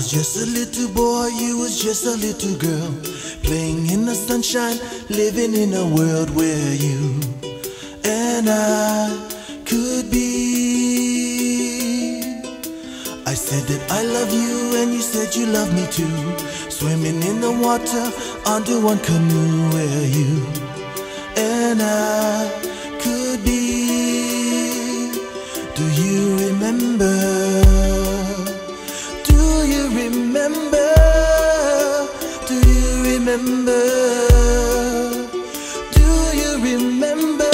was just a little boy, you was just a little girl, playing in the sunshine, living in a world where you and I could be. I said that I love you and you said you love me too, swimming in the water under one canoe where you and I could be. Do you remember? Do you remember? Do you remember? Do you remember?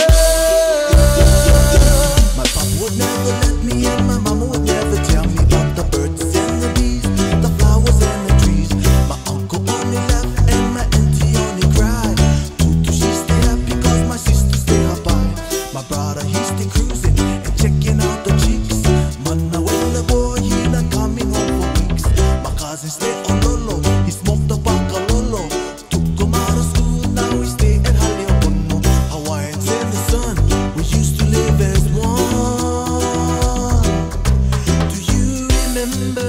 My papa would never let me and my mama would never tell me about the birds and the bees, the flowers and the trees. My uncle only laughed and my auntie only cried. Tutu, she stay happy cause my sister stay up high. My brother, he stay cruising and checking out the chicks. Man, when the boy, he not coming home for weeks. My cousin stay on Lolo, he smoked the baka Lolo. Took him out of school, now we stay at Haliopono. Hawaiians in the sun, we used to live as one. Do you remember?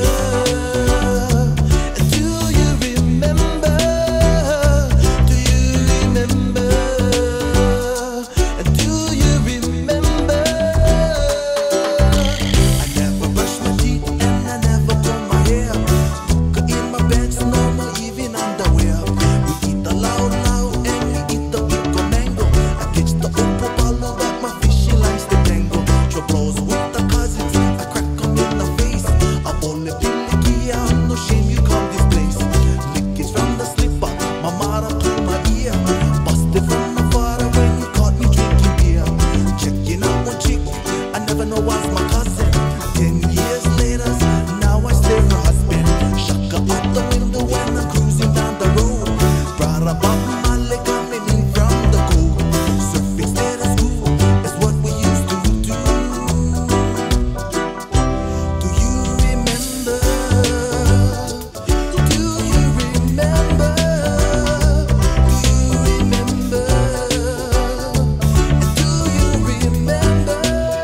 Do you remember? Do you remember? Do you remember? I never brush my teeth and I never comb my hair. Look in my pants, no more even underwear. We eat the loud and we eat the pico mango. I catch the opo palo that my fishing lines they tango. Throw blows with the cousins, I crack 'em in the face. I only pilicky, no shame you come this place. Lickage from the slipper, my mara to my ear. Busted from my father when he caught me drinking beer. Checking out one chick, I never know what's my cousin. 10 years later, now I stay her husband. Shaka out the window when I'm cruising down the road. Brought up my leg coming in from the cold. Surfing instead of school is what we used to do. Do you remember? Do you remember? Do you remember? Do you remember?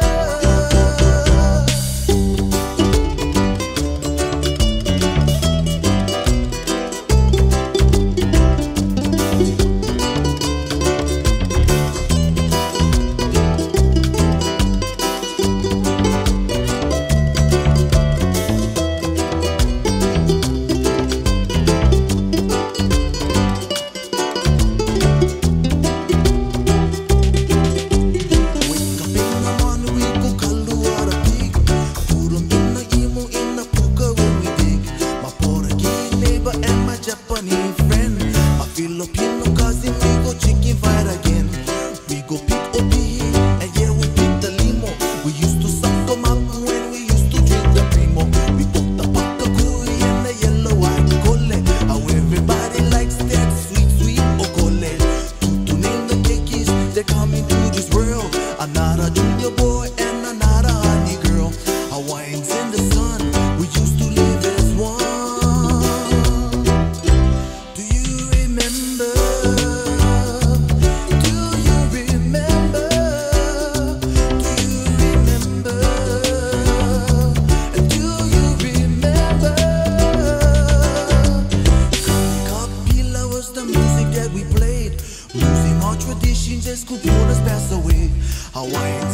Wake up in the morning, we go kaluara pig. Put 'em in the emo, in the puka when we dig. My Portuguese neighbor and my Japanese friend. My Filipino cousin, we go chicken fight again. We go pick opihi, and yeah, we pick the limo. We used to suck 'em up when we used to drink the primo. We cook the pakakui and the yellow white kole. How everybody likes that sweet okole. To name the kikis, they're coming to this world. Another junior boy and another honey girl. Hawaiians in the sun, we used to live as one. Do you remember? Do you remember? Do you remember? Do you remember? Kapila was the music that we played. Losing our traditions as could us pass away. Hawaiians